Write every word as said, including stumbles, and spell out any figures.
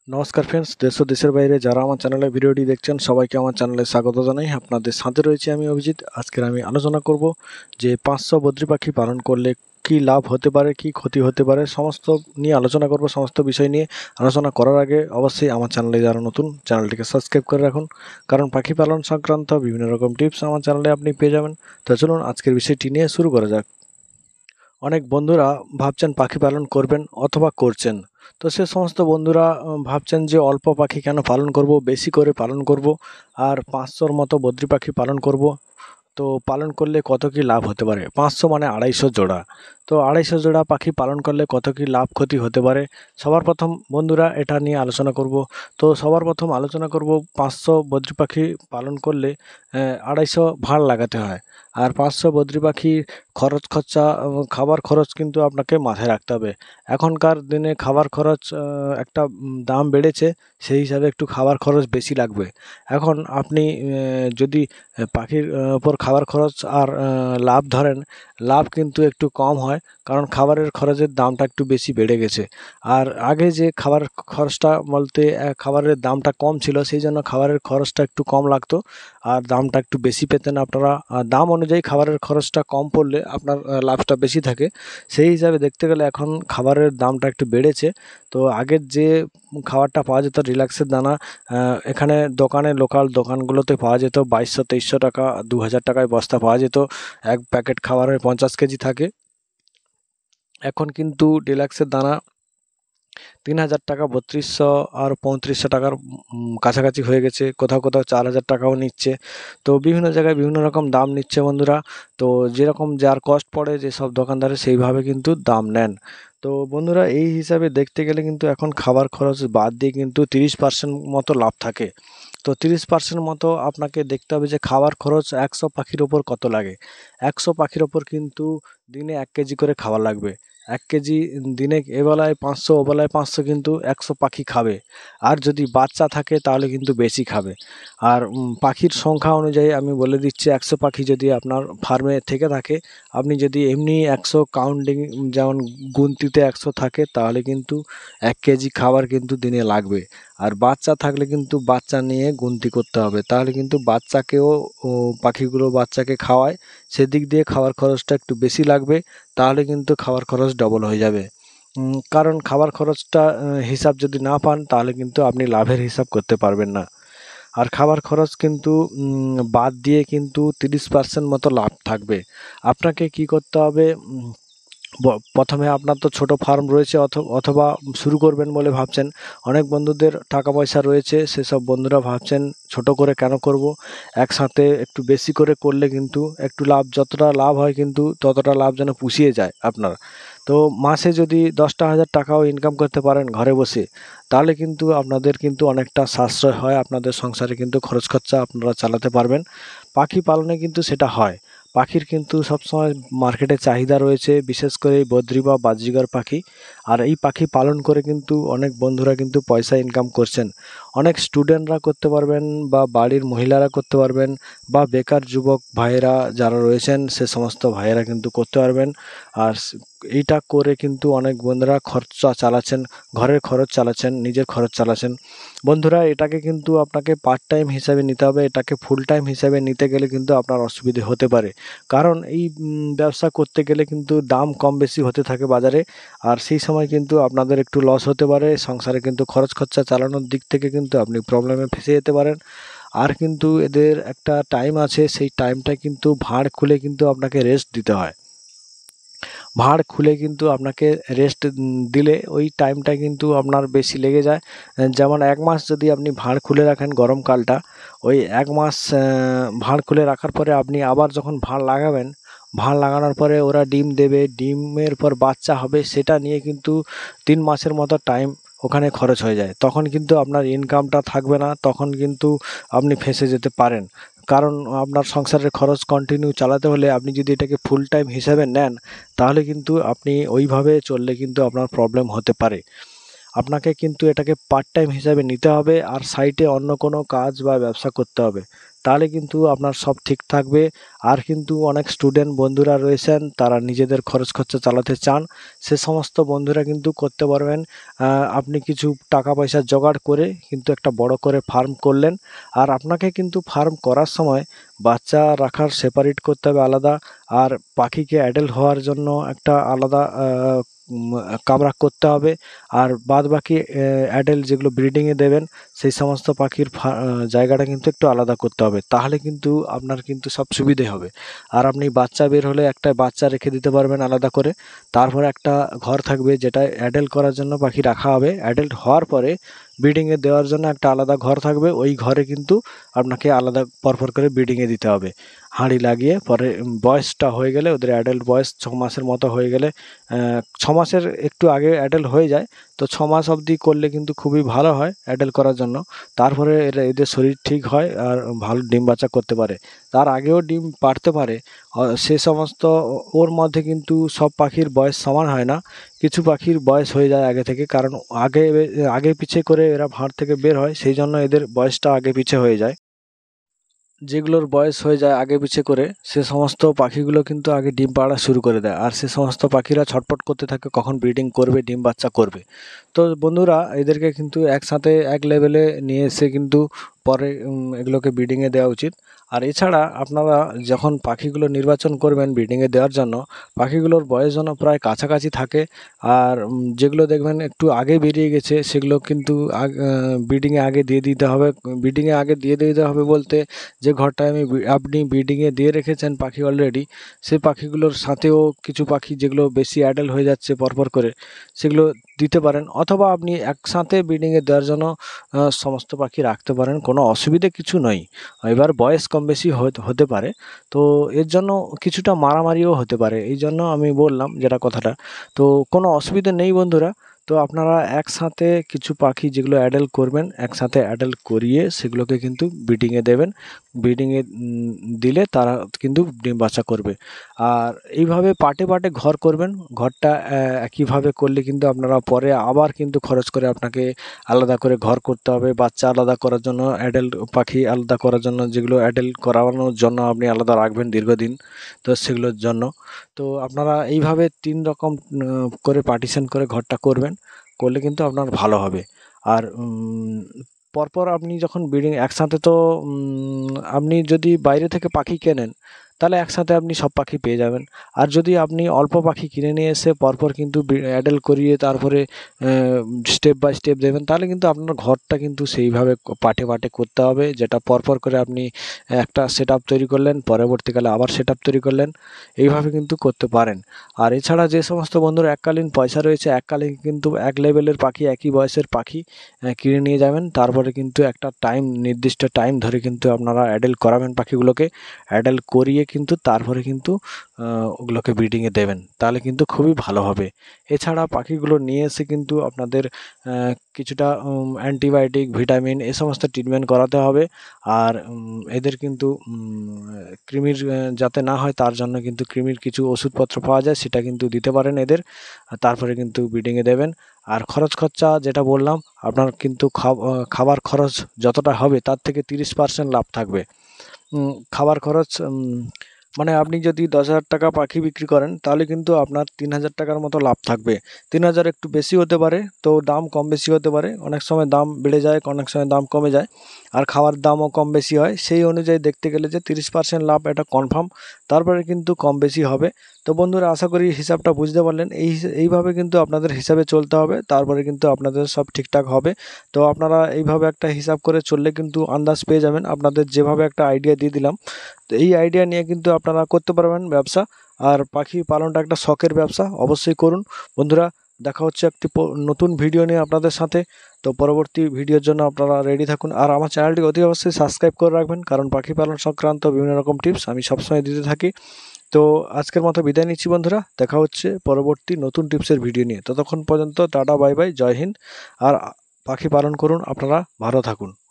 নমস্কার ফ্রেন্ডস, দেশ ও দেশের বাইরে যারা আমার চ্যানেলে ভিডিওটি দেখছেন সবাইকে আমার চ্যানেলে স্বাগত জানাই। আপনাদের সাথে রয়েছে আমি অভিজিৎ। আজকের আমি আলোচনা করব যে পাঁচশো বদ্রি পাখি পালন করলে কি লাভ হতে পারে, কি ক্ষতি হতে পারে, সমস্ত নিয়ে আলোচনা করব। সমস্ত বিষয় নিয়ে আলোচনা করার আগে অবশ্যই আমার চ্যানেলে যারা নতুন, চ্যানেলটিকে সাবস্ক্রাইব করে রাখুন, কারণ পাখি পালন সংক্রান্ত বিভিন্ন রকম টিপস আমার চ্যানেলে আপনি পেয়ে যাবেন। তো চলুন আজকের বিষয়টি নিয়ে শুরু করা যাক। অনেক বন্ধুরা ভাবছেন পাখি পালন করবেন অথবা করছেন, তো সে সমস্ত বন্ধুরা উম, ভাবছেন যে অল্প পাখি কেন পালন করব, বেশি করে পালন করব আর পাঁচশোর মতো বদ্রি পাখি পালন করব। তো পালন করলে কত কি লাভ হতে পারে? পাঁচশো মানে আড়াইশো জোড়া। তো আড়াইশো জোড়া পাখি পালন করলে কত কি লাভ ক্ষতি হতে পারে, সবার প্রথম বন্ধুরা এটা নিয়ে আলোচনা করব। তো সবার প্রথম আলোচনা করব, পাঁচশো বদ্রি পাখি পালন করলে আহ, আড়াইশো ভাড় লাগাতে হয়। আর পাঁচশো বদ্রি পাখি খরচ খরচা আহ, খাবার খরচ কিন্তু আপনাকে মাথায় রাখতে হবে। এখনকার দিনে খাবার খরচ আহ, একটা উম, দাম বেড়েছে, সেই হিসাবে একটু খাবার খরচ বেশি লাগবে। এখন আপনি আহ, যদি পাখির আহ, উপর খাবার খরচ আর আহ, লাভ ধরেন, লাভ কিন্তু একটু কম হয়, কারণ খাবারের খরচের দামটা একটু বেশি বেড়ে গেছে। আর আগে যে খাবার খরচটা বলতে আহ, খাবারের দামটা কম ছিল, সেই জন্য খাবারের খরচটা একটু কম লাগতো আর দামটা একটু বেশি পেতেন আপনারা। আর দাম অনুযায়ী খাবারের খরচটা কম পড়লে আপনার আহ, লাভটা বেশি থাকে। সেই হিসাবে দেখতে গেলে এখন খাবারের দামটা একটু বেড়েছে। তো আগের যে খাবারটা পাওয়া যেত রিল্যাক্সের দানা, আহ, এখানে দোকানে লোকাল দোকানগুলোতে পাওয়া যেত বাইশশো তেইশশো টাকা, দু হাজার টাকায় বস্তা পাওয়া যেত। এক প্যাকেট খাবারের পঞ্চাশ কেজি থাকে। এখন কিন্তু ডিলাক্সের দানা তিন হাজার টাকা, বত্রিশশো আর পঁয়ত্রিশশো টাকার উম, কাছাকাছি হয়ে গেছে, কোথাও কোথাও চার হাজার টাকাও নিচ্ছে। তো বিভিন্ন জায়গায় বিভিন্ন রকম দাম নিচ্ছে বন্ধুরা। তো যেরকম যার কষ্ট পড়ে যেসব দোকানদারে সেইভাবে কিন্তু দাম নেন। তো বন্ধুরা এই হিসাবে দেখতে গেলে কিন্তু এখন খাবার খরচ বাদ দিয়ে কিন্তু তিরিশ পার্সেন্ট মতো লাভ থাকে। তো তিরিশ পার্সেন্ট মতো আপনাকে দেখতে হবে যে খাবার খরচ একশো পাখির ওপর কত লাগে। একশো পাখির ওপর কিন্তু দিনে এক কেজি করে খাবার লাগবে। এক কেজি দিনে এবেলায় পাঁচশো, ওবেলায় পাঁচশো, কিন্তু একশো পাখি খাবে। আর যদি বাচ্চা থাকে তাহলে কিন্তু বেশি খাবে। আর উম, পাখির সংখ্যা অনুযায়ী আমি বলে দিচ্ছি, একশো পাখি যদি আপনার ফার্মে থেকে থাকে, আপনি যদি এমনি একশো কাউন্টিং, যেমন গুনতিতে একশো থাকে, তাহলে কিন্তু এক কেজি খাবার কিন্তু দিনে লাগবে। আর বাচ্চা থাকলে কিন্তু বাচ্চা নিয়ে গুনতি করতে হবে, তাহলে কিন্তু বাচ্চাকেও ও, পাখিগুলো বাচ্চাকে খাওয়ায়, সেদিক দিয়ে খাবার খরচটা একটু বেশি লাগবে। তাহলে কিন্তু খাবার খরচ ডবল হয়ে যাবে। উম, কারণ খাবার খরচটা আহ, হিসাব যদি না পান, তাহলে কিন্তু আপনি লাভের হিসাব করতে পারবেন না। আর খাবার খরচ কিন্তু উম, বাদ দিয়ে কিন্তু তিরিশ পার্সেন্ট মতো লাভ থাকবে। আপনাকে কি করতে হবে? উম, ব- প্রথমে আপনার তো ছোট ফার্ম রয়েছে, অথ- অথবা শুরু করবেন বলে ভাবছেন। অনেক বন্ধুদের টাকা পয়সা রয়েছে, সেসব বন্ধুরা ভাবছেন ছোট করে কেন করব, একসাথে একটু বেশি করে করলে কিন্তু একটু লাভ, যতটা লাভ হয় কিন্তু ততটা লাভ যেন পুষিয়ে যায় আপনার। তো মাসে যদি দশটা হাজার টাকাও ইনকাম করতে পারেন ঘরে বসে, তাহলে কিন্তু আপনাদের কিন্তু অনেকটা সাশ্রয় হয়, আপনাদের সংসারে কিন্তু খরচ খরচা আপনারা চালাতে পারবেন। পাখি পালনে কিন্তু সেটা হয়। পাখির কিন্তু সবসময় মার্কেটে চাহিদা রয়েছে, বিশেষ করে এই বদ্রি বা বাজরিগার পাখি। আর এই পাখি পালন করে কিন্তু অনেক বন্ধুরা কিন্তু পয়সা ইনকাম করছেন। অনেক স্টুডেন্টরা করতে পারবেন, বা বাড়ির মহিলারা করতে পারবেন, বা বেকার যুবক ভাইয়েরা যারা রয়েছেন সে সমস্ত ভাইয়েরা কিন্তু করতে পারবেন। আর স- এইটা করে কিন্তু অনেক বন্ধুরা খরচা চালাচ্ছেন, ঘরের খরচ চালাচ্ছেন, নিজের খরচ চালাচ্ছেন। বন্ধুরা এটাকে কিন্তু আপনাকে পার্ট টাইম হিসাবে নিতে হবে, এটাকে ফুল টাইম হিসাবে নিতে গেলে কিন্তু আপনার অসুবিধে হতে পারে। কারণ এই উম, ব্যবসা করতে গেলে কিন্তু দাম কম বেশি হতে থাকে বাজারে। আর সেই সময় কিন্তু আপনাদের একটু লস হতে পারে, সংসারে কিন্তু খরচ খরচা চালানোর দিক থেকে কিন্তু আপনি প্রবলেমে ফেসে যেতে পারেন। আর কিন্তু এদের একটা টাইম আছে, সেই টাইমটা কিন্তু ভাঁড় খুলে কিন্তু আপনাকে রেস্ট দিতে হয়। ভাঁড় খুলে কিন্তু আপনাকে রেস্ট দিলে ওই টাইমটা কিন্তু আপনার বেশি লেগে যায়। আহ, যেমন এক মাস যদি আপনি ভাঁড় খুলে রাখেন গরমকালটা, ওই এক মাস আহ, ভাঁড় খুলে রাখার পরে আপনি আবার যখন ভাঁড় লাগাবেন, ভাঁড় লাগানোর পরে ওরা ডিম দেবে, ডিমের পর বাচ্চা হবে, সেটা নিয়ে কিন্তু তিন মাসের মতো টাইম ওখানে খরচ হয়ে যায়। তখন কিন্তু আপনার ইনকামটা থাকবে না, তখন কিন্তু আপনি ফেঁসে যেতে পারেন। কারণ আপনার সংসারের খরচ কন্টিনিউ চালাতে হলে আপনি যদি এটাকে ফুল টাইম হিসাবে নেন, তাহলে কিন্তু আপনি ওইভাবে চললে কিন্তু আপনার প্রবলেম হতে পারে। আপনাকে কিন্তু এটাকে পার্ট টাইম হিসাবে নিতে হবে, আর সাইটে অন্য কোনো কাজ বা ব্যবসা করতে হবে। তাহলে কিন্তু আপনার সব ঠিক থাকবে। আর কিন্তু অনেক স্টুডেন্ট বন্ধুরা রয়েছেন, তারা নিজেদের খরচ খরচা চালাতে চান, সে সমস্ত বন্ধুরা কিন্তু করতে পারবেন। আপনি কিছু টাকা পয়সা জোগাড় করে কিন্তু একটা বড় করে ফার্ম করলেন। আর আপনাকে কিন্তু ফার্ম করার সময় বাচ্চা রাখার সেপারেট করতে হবে আলাদা, আর পাখিকে অ্যাডাল্ট হওয়ার জন্য একটা আলাদা কামরা করতে হবে। আর বাদ বাকি অ্যাডাল্ট যেগুলো ব্রিডিংয়ে দেবেন সেই সমস্ত পাখির জায়গাটা কিন্তু একটু আলাদা করতে হবে, তাহলে কিন্তু আপনার কিন্তু সব সুবিধে হবে। আর আপনি বাচ্চা বের হলে একটা বাচ্চা রেখে দিতে পারবেন আলাদা করে। তারপরে একটা ঘর থাকবে যেটা অ্যাডাল্ট করার জন্য পাখি রাখা হবে, অ্যাডাল্ট হওয়ার পরে ব্রিডিংয়ে দেওয়ার জন্য একটা আলাদা ঘর থাকবে। ওই ঘরে কিন্তু আপনাকে আলাদা পরপর করে ব্রিডিংয়ে দিতে হবে হাঁড়ি লাগিয়ে। পরে বয়সটা হয়ে গেলে, ওদের অ্যাডাল্ট বয়স ছ মাসের মতো হয়ে গেলে, ছ মাসের একটু আগে অ্যাডাল্ট হয়ে যায়, তো ছ মাস অবধি করলে কিন্তু খুবই ভালো হয় অ্যাডাল্ট করার জন্য। তারপরে এরা এদের শরীর ঠিক হয় আর ভালো ডিম বাচ্চা করতে পারে। তার আগেও ডিম পাড়তে পারে, সে সমস্ত ওর মধ্যে কিন্তু সব পাখির বয়স সমান হয় না। কিছু পাখির বয়স হয়ে যায় আগে থেকে, কারণ আগে আগে পিছে করে এরা ভাঁড় থেকে বের হয়, সেই জন্য এদের বয়সটা আগে পিছে হয়ে যায়। যেগুলোর বয়স হয়ে যায় আগে পিছে করে, সে সমস্ত পাখিগুলো কিন্তু আগে ডিম পাড়া শুরু করে দেয়, আর সে সমস্ত পাখিরা ছটফট করতে থাকে কখন ব্রিডিং করবে, ডিম বাচ্চা করবে। তো বন্ধুরা, এদেরকে কিন্তু একসাথে এক লেভেলে নিয়ে এসে কিন্তু পরে এগুলোকে ব্রিডিংয়ে দেওয়া উচিত। আর এছাড়া আপনারা যখন পাখিগুলো নির্বাচন করবেন ব্রিডিংয়ে দেওয়ার জন্য, পাখিগুলোর বয়স যেন প্রায় কাছাকাছি থাকে। আর যেগুলো দেখবেন একটু আগে বেরিয়ে গেছে সেগুলো কিন্তু ব্রিডিংয়ে আগে দিয়ে দিতে হবে। ব্রিডিংয়ে আগে দিয়ে দিতে হবে বলতে, যে ঘরটায় আমি আপনি ব্রিডিংয়ে দিয়ে রেখেছেন পাখি অলরেডি, সেই পাখিগুলোর সাথেও কিছু পাখি যেগুলো বেশি অ্যাডাল্ট হয়ে যাচ্ছে পরপর করে, সেগুলো দিতে পারেন। অথবা আপনি একসাথে ব্রিডিংয়ে দেওয়ার জন্য সমস্ত পাখি রাখতে পারেন, কোনো অসুবিধে কিছু নয়। এবার বয়স কম বেশি হতে পারে, তো এর জন্য কিছুটা মারামারিও হতে পারে, এই জন্য আমি বললাম যেটা কথাটা। তো কোনো অসুবিধা নেই বন্ধুরা। তো আপনারা একসাথে কিছু পাখি যেগুলো অ্যাডাল্ট করবেন, একসাথে অ্যাডাল্ট করিয়ে সেগুলোকে কিন্তু ব্রিডিংয়ে দেবেন। ব্রিডিংয়ে দিলে তারা কিন্তু ডিম বাচ্চা করবে। আর এইভাবে পাটে পাটে ঘর করবেন। ঘরটা একইভাবে করলে কিন্তু আপনারা পরে আবার কিন্তু খরচ করে আপনাকে আলাদা করে ঘর করতে হবে, বাচ্চা আলাদা করার জন্য, অ্যাডাল্ট পাখি আলাদা করার জন্য, যেগুলো অ্যাডাল্ট করানোর জন্য আপনি আলাদা রাখবেন দীর্ঘদিন, তো সেগুলোর জন্য। তো আপনারা এইভাবে তিন রকম করে পার্টিশন করে ঘরটা করবেন, করলে কিন্তু আপনার ভালো হবে। আর পরপর আপনি যখন ব্রিডিং একসাথে, তো আপনি যদি বাইরে থেকে পাখি কেনেন তাহলে একসাথে আপনি সব পাখি পেয়ে যাবেন। আর যদি আপনি অল্প পাখি কিনে নিয়ে এসে পরপর কিন্তু অ্যাডাল্ট করিয়ে তারপরে স্টেপ বাই স্টেপ দেবেন, তাহলে কিন্তু আপনার ঘরটা কিন্তু সেইভাবে পাটে পাটে করতে হবে, যেটা পরপর করে আপনি একটা সেট আপ তৈরি করলেন, পরবর্তীকালে আবার সেট আপ তৈরি করলেন, এইভাবে কিন্তু করতে পারেন। আর এছাড়া যে সমস্ত বন্ধুরা এককালীন পয়সা রয়েছে, এককালীন কিন্তু এক লেভেলের পাখি, একই বয়সের পাখি কিনে নিয়ে যাবেন, তারপরে কিন্তু একটা টাইম, নির্দিষ্ট টাইম ধরে কিন্তু আপনারা অ্যাডাল্ট করাবেন পাখিগুলোকে। অ্যাডাল্ট করিয়ে কিন্তু তারপরে কিন্তু ওগুলোকে ব্রিডিংয়ে দেবেন, তাহলে কিন্তু খুবই ভালো হবে। এছাড়া পাখিগুলো নিয়ে এসে কিন্তু আপনাদের কিছুটা অ্যান্টিবায়োটিক, ভিটামিন এ সমস্ত ট্রিটমেন্ট করাতে হবে। আর এদের কিন্তু কৃমির যাতে না হয় তার জন্য কিন্তু কৃমির কিছু ওষুধপত্র পাওয়া যায়, সেটা কিন্তু দিতে পারেন এদের, তারপরে কিন্তু ব্রিডিংয়ে দেবেন। আর খরচ খরচা যেটা বললাম, আপনার কিন্তু খাবার খরচ যতটা হবে তার থেকে তিরিশ পার্সেন্ট লাভ থাকবে। খাবার খরচ মানে আপনি যদি দশ হাজার টাকা পাখি বিক্রি করেন তাহলে কিন্তু আপনার তিন হাজার টাকার মতো লাভ থাকবে। তিন হাজার একটু বেশি হতে পারে, তো দাম কম বেশি হতে পারে, অনেক সময় দাম বেড়ে যায়, অনেক সময় দাম কমে যায়, আর খাওয়ার দামও কম বেশি হয়। সেই অনুযায়ী দেখতে গেলে যে তিরিশ পার্সেন্ট লাভ এটা কনফার্ম, তারপরে কিন্তু কম বেশি হবে। তো বন্ধুরা, আশা করি হিসাবটা বুঝতে পারলেন। এই এইভাবে কিন্তু আপনাদের হিসাবে চলতে হবে, তারপরে কিন্তু আপনাদের সব ঠিকঠাক হবে। তো আপনারা এইভাবে একটা হিসাব করে চললে কিন্তু আন্দাজ পেয়ে যাবেন। আপনাদের যেভাবে একটা আইডিয়া দিয়ে দিলাম, তো এই আইডিয়া নিয়ে কিন্তু আপনারা করতে পারবেন ব্যবসা। আর পাখি পালনটা একটা শখের ব্যবসা, অবশ্যই করুন বন্ধুরা। দেখা হচ্ছে একটি নতুন ভিডিও নিয়ে আপনাদের সাথে। তো পরবর্তী ভিডিওর জন্য আপনারা রেডি থাকুন, আর আমার চ্যানেলটি অতি অবশ্যই সাবস্ক্রাইব করে রাখবেন, কারণ পাখি পালন সংক্রান্ত বিভিন্ন রকম টিপস আমি সবসময় দিতে থাকি। তো আজকের মতো বিদায় নিচ্ছি বন্ধুরা, দেখা হচ্ছে পরবর্তী নতুন টিপসের ভিডিও নিয়ে। ততক্ষণ পর্যন্ত tata, bye bye, Jai Hind. আর পাখি পালন করুন, আপনারা ভালো থাকুন।